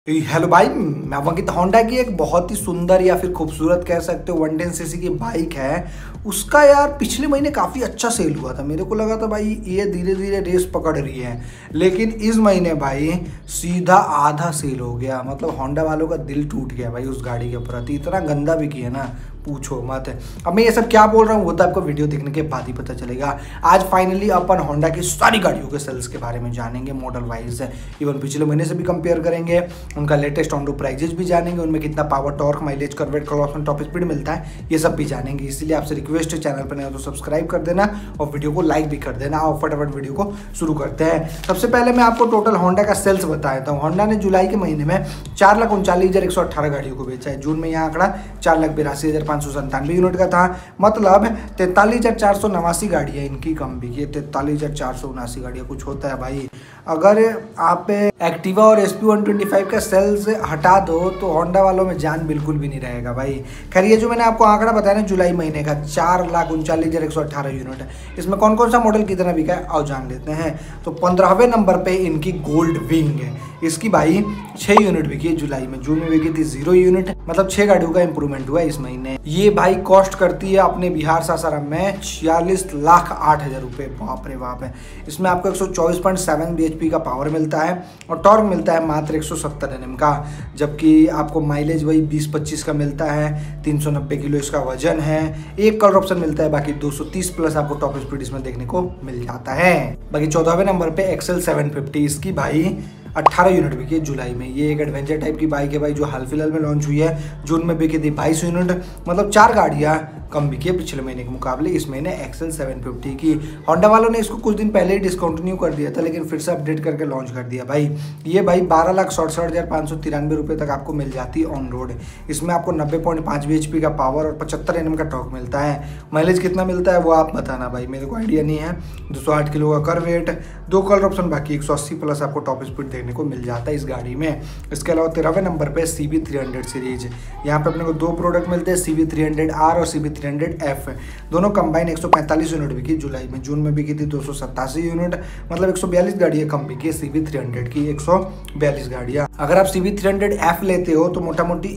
Hello भाई, मैं अंकित। Honda की एक बहुत ही सुंदर या फिर खूबसूरत कह सकते हो 110 सीसी की बाइक है। उसका यार पिछले महीने काफ़ी अच्छा सेल हुआ था। मेरे को लगा था भाई ये धीरे धीरे रेस पकड़ रही है, लेकिन इस महीने भाई सीधा आधा सेल हो गया। मतलब होंडा वालों का दिल टूट गया भाई उस गाड़ी के प्रति। इतना गंदा भी किया ना, पूछो मत। अब मैं ये सब क्या बोल रहा हूँ वो तो आपको वीडियो देखने के बाद ही पता चलेगा। आज फाइनली अपन होंडा की सारी गाड़ियों के सेल्स के बारे में जानेंगे, मॉडल वाइज। इवन पिछले महीने से भी कंपेयर करेंगे, उनका लेटेस्ट ऑन रोड प्राइजेस भी जानेंगे, उनमें कितना पावर, टॉर्क, माइलेज, कर्वेट, क्लॉथ, टॉप स्पीड मिलता है, ये सब भी जानेंगे। इसलिए आपसे रिक्वेस्ट है, चैनल पर नहीं हो तो सब्सक्राइब कर देना और वीडियो को लाइक भी कर देना। और फटाफट वीडियो को शुरू करते हैं। सबसे पहले मैं आपको टोटल होंडा का सेल्स बता देता हूँ। होंडा ने जुलाई के महीने में 4,39,118 गाड़ियों को बेचा है। जून में यह आंकड़ा 4,82,597 यूनिट का था। मतलब 43,489 गाड़ियाँ इनकी कम बिकी है। 43,479 गाड़ियाँ कुछ होता है भाई। अगर आप एक्टिवा और SP 125 का सेल्स हटा दो तो होंडा वालों में जान बिल्कुल भी नहीं रहेगा भाई। खैर, ये जो मैंने आपको आंकड़ा बताया ना जुलाई महीने का 4,39,118 यूनिट, इसमें कौन कौन सा मॉडल कितना बिका है आओ जान लेते हैं। तो 15वें नंबर पे इनकी गोल्ड विंग है। इसकी भाई 6 यूनिट बिकी है जुलाई में। जून में बिकी थी 0 यूनिट। मतलब 6 गाड़ियों का इंप्रूवमेंट हुआ है इस महीने। ये भाई कॉस्ट करती है अपने बिहार सासाराम में 46,08,000 रुपये। बाप रे बाप है। इसमें आपको 124.7 bhp का पावर मिलता है और टॉर्क मिलता है मात्र 170 Nm का। जबकि आपको माइलेज वही 20-25 का मिलता है। 390 किलो इसका वजन है। एक कलर ऑप्शन मिलता है, बाकी 230 प्लस आपको टॉप स्पीड इसमें देखने को मिल जाता है। बाकी 14वें नंबर पे XL 750। इसकी भाई 18 यूनिट बिकी है जुलाई में। ये एक एडवेंचर टाइप की बाइक है भाई, जो हाल फिलहाल में लॉन्च हुई है। जून में बिकी थी 22 यूनिट। मतलब 4 गाड़ियाँ कम बिकी है पिछले महीने के मुकाबले इस महीने XL 750 की। होंडा वालों ने इसको कुछ दिन पहले ही डिस्कंटिन्यू कर दिया था, लेकिन फिर से अपडेट करके लॉन्च कर दिया भाई। ये भाई 12,67,593 रुपये तक आपको मिल जाती है ऑन रोड। इसमें आपको 90.5 bhp का पावर और 75 Nm का टॉर्क मिलता है। माइलेज कितना मिलता है वो आप बताना भाई, मेरे को आइडिया नहीं है। 208 किलो का कर्वेट, 2 कलर ऑप्शन, बाकी 180 प्लस आपको टॉप स्पीड देखने को मिल जाता है इस गाड़ी में। इसके अलावा 13वें नंबर पे CB 300 सीरीज। यहाँ पे अपने को 2 प्रोडक्ट मिलते हैं, CB 300R और CB 300F। दोनों कंबाइन 145 यूनिट बिकी जुलाई में। जून में बिकी थी 287 यूनिट। मतलब 142 गाड़ियाँ कम बिकी है CB 300 की, 142 गाड़ियाँ। अगर आप CB 300F लेते हो तो मोटा मोटी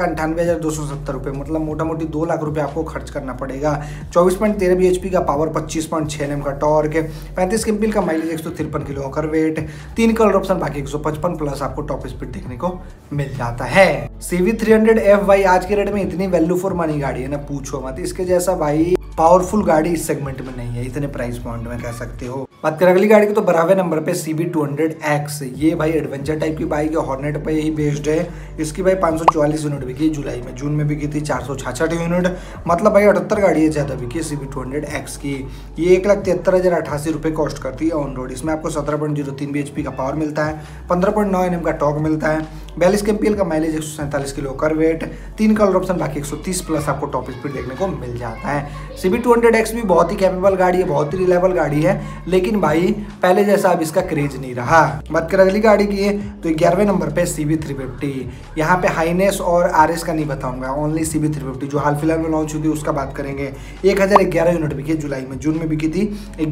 1,98,270 रुपये, मतलब मोटा मोटी 2 लाख रुपये आपको खर्च करना पड़ेगा। 24.13 bhp का पावर, 25.6 Nm का टॉर्क, 35 kmpl का माइलेज, 153 किलो का वेट, 3 कलर ऑप्शन, बाकी 155 प्लस आपको टॉप स्पीड देखने को मिल जाता है। CB 300F भाई आज के रेट में इतनी वैल्यू फॉर मनी गाड़ी है ना, पूछो मत। इसके जैसा भाई पावरफुल गाड़ी इस सेगमेंट में नहीं है, इतने प्राइस पॉइंट में कह सकते हो। बात करें अगली गाड़ी की तो 12वें नंबर पे CB 200X। ये भाई एडवेंचर टाइप की बाइक है, हॉर्नेट पे ही बेस्ड है। इसकी भाई 544 यूनिट बिकी जुलाई में। जून में बिकी थी 466 यूनिट। मतलब भाई 78 गाड़ियाँ ज़्यादा बिकी CB 200X की। ये 1,73,088 रुपये कॉस्ट करती है ऑन रोड। इसमें आपको 17.03 bhp का पावर मिलता है, 15.9 Nm का टॉर्क मिलता है, 42 kmpl का माइलेज, 147 किलो का वेट, 3 कलर ऑप्शन, बाकी 130 प्लस आपको टॉप स्पीड देखने को मिल जाता है। CB 200X भी बहुत ही कैपेबल गाड़ी है, बहुत ही रिलायबल गाड़ी है, लेकिन भाई पहले जैसा अब इसका क्रेज नहीं रहा। बात करें अगली गाड़ी की तो 11वें नंबर पे CB 350। यहाँ पे हाइनेस और RS का नहीं बताऊंगा, ओनली CB 350 जो हाल फिलहाल में लॉन्च हुई थी उसका बात करेंगे। 1011 यूनिट बिकी जुलाई में। जून में बिकी थी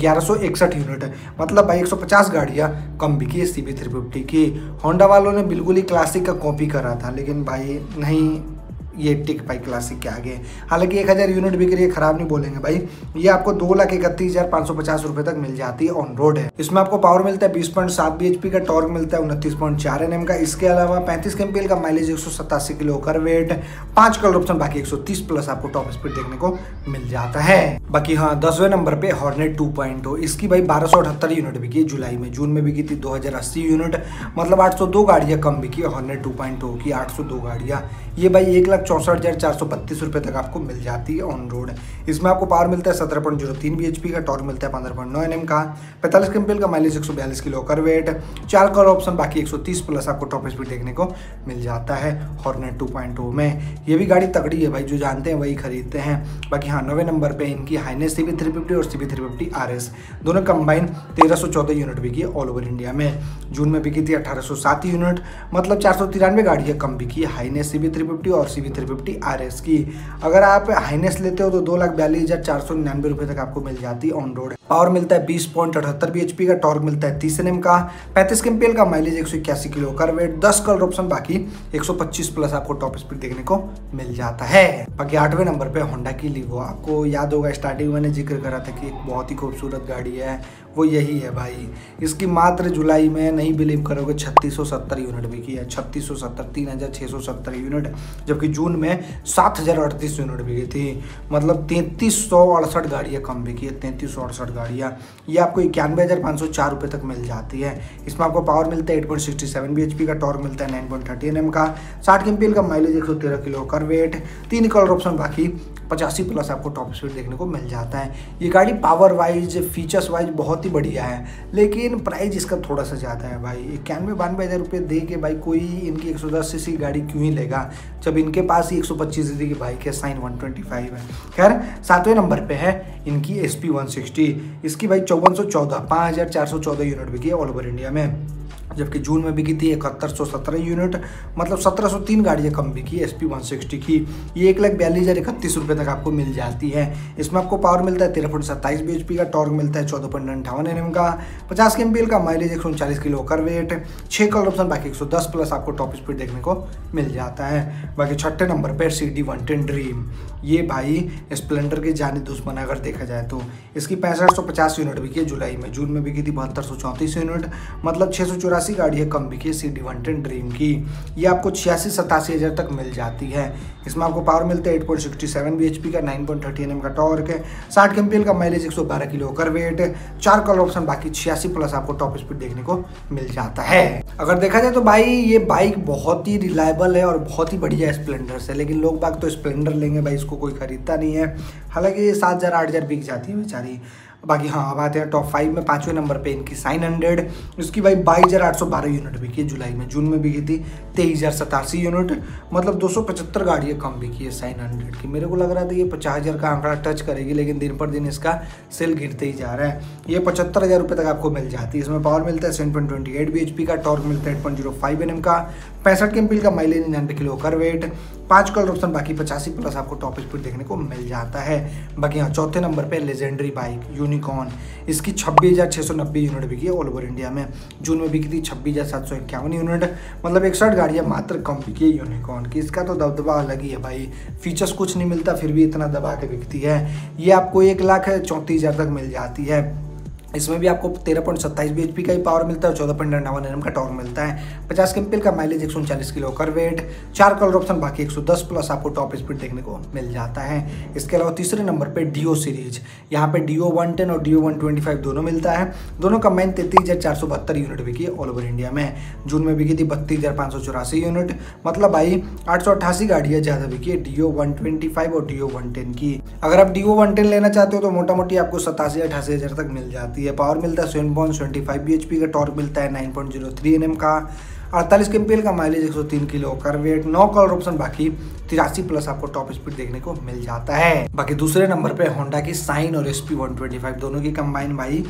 1161 यूनिट। मतलब भाई 150 गाड़ियाँ कम बिकी है CB 350 की। होंडा वालों ने बिल्कुल ही क्लासिक का कॉपी करा था, लेकिन भाई नहीं, ये टिक पाई क्लासिक के आगे। हालांकि 1000 यूनिट बिक रही है, खराब नहीं बोलेंगे भाई। ये आपको 2,31,550 रुपये तक मिल जाती है ऑन रोड है। इसमें आपको पावर मिलता है 20.7 bhp का, टॉर्क मिलता है 29.4 Nm का। इसके अलावा 35 kmpl का माइलेज, 187 किलो का वेट, 5 कलर ऑप्शन, बाकी 130 प्लस आपको टॉप स्पीड देखने को मिल जाता है। बाकी हाँ, 10वें नंबर पे हॉर्नेट 2.0। इसकी भाई 1278 यूनिट बिकी जुलाई में। जून में बिकी थी 2080 यूनिट। मतलब 802 गाड़ियाँ कम बिकी है हॉर्नेट 2.0 की, 802 गाड़ियाँ। ये भाई 1,64,432 रुपये तक आपको मिल जाती है ऑन रोड। इसमें आपको पावर मिलता है 17.03 bhp का, टॉर्क मिलता है 15.9 Nm का, 45 kmpl का माइलेज, 142 किलो का वेट, 4 कलर ऑप्शन, बाकी 130 प्लस आपको टॉप स्पीड देखने को मिल जाता है हॉर्नेट 2.0 में। ये भी गाड़ी तगड़ी है भाई, जो जानते हैं वही खरीदते हैं। बाकी हाँ, 9वें नंबर पे इनकी हाइनेस CB 350 और CB 350 RS दोनों कंबाइन 1314 यूनिट बिकी ऑल ओवर इंडिया में। जून में बिकी थी 1807 यूनिट। मतलब 493 गाड़ियाँ कम बिकी हाइनेस CB 350 और CB 350 RS की। अगर आप हाइनेस लेते हो तो 2,42,499 रुपये तक आपको मिल जाती है ऑन रोड। पावर मिलता है 20.78 bhp का, टॉर्क मिलता है 30 Nm का, 35 kmpl का, माइलेज 181 किलो का, वेट 10 कलर ऑप्शन, बाकी 125 प्लस आपको टॉप स्पीड देखने को मिल जाता है। बाकी 8वें नंबर पे होंडा की लीवो। आपको याद होगा स्टार्टिंग मैंने जिक्र करा था कि एक बहुत ही खूबसूरत गाड़ी है, वो यही है भाई। इसकी मात्र जुलाई में नहीं बिलीव करोगे 3670 यूनिट बिकी है। 3670, 3670 यूनिट, जबकि जून में 7038 यूनिट बिकी थी। मतलब 3368 गाड़ियाँ कम बिकी है, 3368 गाड़ियाँ। ये आपको 91,504 रुपये तक मिल जाती है। इसमें आपको पावर मिलता है 8.67 bhp का, टॉर्क मिलता है 9.30 Nm का, 60 kmpl का, माइलेज 113 किलो का, वेट 3 कलर ऑप्शन, बाकी 85 प्लस आपको टॉप स्पीड देखने को मिल जाता है। ये गाड़ी पावर वाइज, फीचर्स वाइज बहुत ही बढ़िया है, लेकिन प्राइस इसका थोड़ा सा ज़्यादा है भाई। 91-92 हज़ार रुपये दे के भाई कोई इनकी 110 सीसी गाड़ी क्यों ही लेगा, जब इनके पास ही 125 सीसी की बाइक है, साइन 125 है। खैर 7वें नंबर पे है इनकी SP 160। इसकी भाई 5414, 5414 यूनिट बिकी है ऑल ओवर इंडिया में, जबकि जून में बिकी थी 7117 यूनिट। मतलब 1703 गाड़ियाँ कम बिकी SP 160 की। ये 1,42,031 रुपये तक आपको मिल जाती है। इसमें आपको पावर मिलता है 13.27 bhp का, टॉर्क मिलता है 14.58 Nm का, 50 kmpl का, माइलेज 139 किलो का, वेट 6 कलर ऑप्शन, बाकी 110 प्लस आपको टॉप स्पीड देखने को मिल जाता है। बाकी 6ठे नंबर पर CD 110 ड्रीम। ये भाई स्प्लेंडर के जाने दुश्मन अगर देखा जाए तो। इसकी 6550 यूनिट बिकी है जुलाई में, जून में बिकी थी 7234 यूनिट। मतलब 684 गाड़ियाँ कम बिकी है CD 110 ड्रीम की। ये आपको 86-87 हज़ार तक मिल जाती है। इसमें आपको पावर मिलता है 8.67 bhp का, 9.30 Nm का, टॉर्क 60 kmpl का, माइलेज 112 किलो का, वेट 4 कलर ऑप्शन, बाकी 86 प्लस आपको टॉप स्पीड देखने को मिल जाता है। अगर देखा जाए तो भाई ये बाइक बहुत ही रिलायबल है और बहुत ही बढ़िया स्प्लेंडर से, लेकिन लोग बाग तो स्प्लेंडर लेंगे भाई, इसको कोई खरीदता नहीं है। हालांकि 7,000-8,000 बिक जाती है बेचारी। बाकी हाँ, अब आते हैं टॉप 5 में। 5वें नंबर पे इनकी साइन 100। इसकी भाई 22,812 यूनिट बिकी है जुलाई में, जून में बिकी थी 23,087 यूनिट। मतलब 275 गाड़ियाँ कम बिकी है साइन 100 की। मेरे को लग रहा था ये 50,000 का आंकड़ा टच करेगी, लेकिन दिन पर दिन इसका सेल गिरते ही जा रहा है। ये 75,000 रुपये तक आपको मिल जाती है। इसमें पावर मिलता है 7.28 bhp का, टॉर्क मिलता है 8.05 Nm का, 65 kmpl का, माइलेज 99 किलो का, वेट 5 कलर ऑप्शन, बाकी 85 प्लस आपको टॉप स्पीड देखने को मिल जाता है। बाकी यहाँ 4थे नंबर पे लेजेंडरी बाइक यूनिकॉर्न। इसकी 26,690 यूनिट बिकी है ऑल ओवर इंडिया में, जून में बिकी थी 26,751 यूनिट। मतलब 61 गाड़ियाँ मात्र कम बिकी है यूनिकॉर्न की। इसका तो दबदबा अलग ही है भाई, फीचर्स कुछ नहीं मिलता फिर भी इतना दबा के बिकती है। ये आपको 1,34,000 तक मिल जाती है। इसमें भी आपको 13.27 bhp का ही पावर मिलता है, 14.99 Nm का टॉर्क मिलता है, 50 kmpl का, माइलेज 139 किलो का, वेट 4 कलर ऑप्शन, बाकी 110 प्लस आपको टॉप स्पीड देखने को मिल जाता है। इसके अलावा 3रे नंबर पे डिओ सीरीज। यहाँ पे डिओ 110 और डिओ 125 दोनों मिलता है। दोनों कंबाइन 33,472 यूनिट बिकी है ऑल ओवर इंडिया में, जून में बिकी थी 32,584 यूनिट। मतलब भाई 888 गाड़ियाँ ज़्यादा बिकी है डिओ 125 और डिओ 110 की। अगर आप डिओ 110 लेना चाहते हो तो मोटा मोटी आपको 87-88 हज़ार तक मिल जाती है। पावर मिलता है 7.25 bhp का, टॉर्क मिलता है 9.03 Nm का, 48 kmpl का, माइलेज 103 किलो का, वेट 9 कलर ऑप्शन, बाकी 83 प्लस आपको टॉप स्पीड देखने को मिल जाता है। बाकी दूसरे नंबर पे होंडा की साइन और SP 125 दोनों की कंबाइन भाई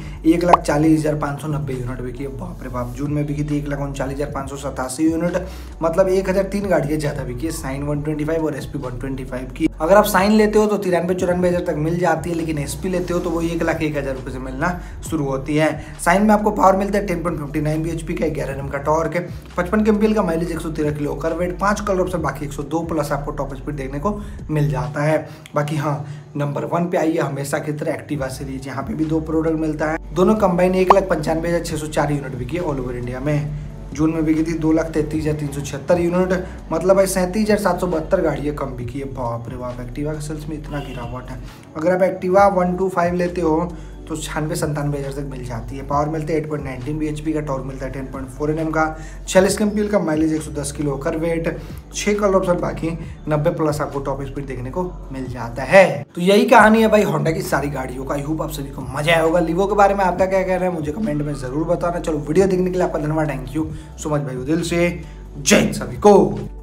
1,40,590 यूनिट बिकी है। बाप रे बाप, जून में बिकी थी 1,39,587 यूनिट। मतलब 1,003 गाड़ियाँ ज़्यादा बिकी है साइन 125 और SP 125 की। अगर आप साइन लेते हो तो 93-94 हज़ार तक मिल जाती है, लेकिन SP लेते हो तो वो 1,01,000 रुपये से मिलना शुरू होती है। साइन में आपको पावर मिलता है 10.59 bhp का, 11 Nm का, टॉर्क 55 kmpl का, माइलेज 113 किलो का, वेट 5 कलर ऑप्शन, बाकी 102 प्लस आपको टॉप स्पीड देखने को मिल जाता है। बाकी हाँ, नंबर 1 पे आई है हमेशा की तरह एक्टिवा सीरीज। यहाँ पे भी 2 प्रोडक्ट मिलता है। दोनों कंबाइन 1,95,604 यूनिट बिकी है ऑल ओवर इंडिया में, जून में बिकी थी 2,33,376 यूनिट। मतलब भाई 37,772 गाड़ियाँ कम बिकी है। बाप रे बाप, एक्टिवा के सेल्स में इतना गिरावट है। अगर आप एक्टिवा 125 लेते हो तो 96-97 हज़ार तक मिल जाती है। पावर मिलते हैं 8.19 bhp का, टॉर्क मिलता है 10.4 Nm का, 46 kmpl का, माइलेज 110 किलो का, वेट 6 कलर ऑप्शन, बाकी 90 प्लस आपको टॉप स्पीड देखने को मिल जाता है। तो यही कहानी है भाई होंडा की सारी गाड़ियों का। आई होप आप सभी को मजा आया होगा। लीवो के बारे में आपका क्या कहना है मुझे कमेंट में जरूर बताना। चलो, वीडियो देखने के लिए आपका धन्यवाद, थैंक यू सो मच भाई, दिल से जय हिंद सभी को।